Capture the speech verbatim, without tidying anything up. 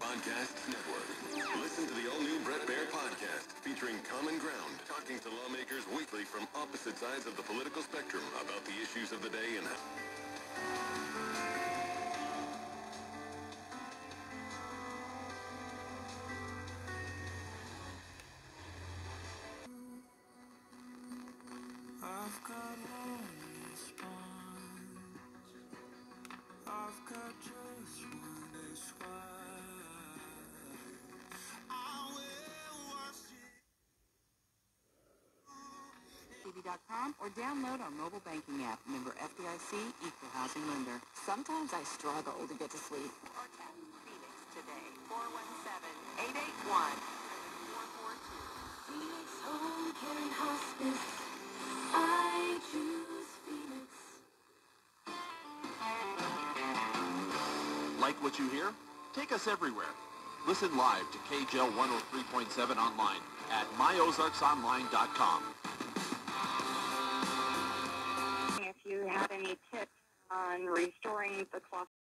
Podcast Network. Listen to the all-new Brett Baer podcast featuring Common Ground, talking to lawmakers weekly from opposite sides of the political spectrum about the issues of the day and I've got one response. I've got just one response. I will wash it. T V dot com or download our mobile banking app. Member F D I C, Equal Housing Lender. Sometimes I struggle to get to sleep. Or chat Phoenix today. four one seven, eight eight one, four four two. Phoenix Home Care and Hospice. I choose Phoenix. Like what you hear? Take us everywhere. Listen live to K J L one oh three point seven online at my ozarks online dot com. If you had any tips on restoring the clock.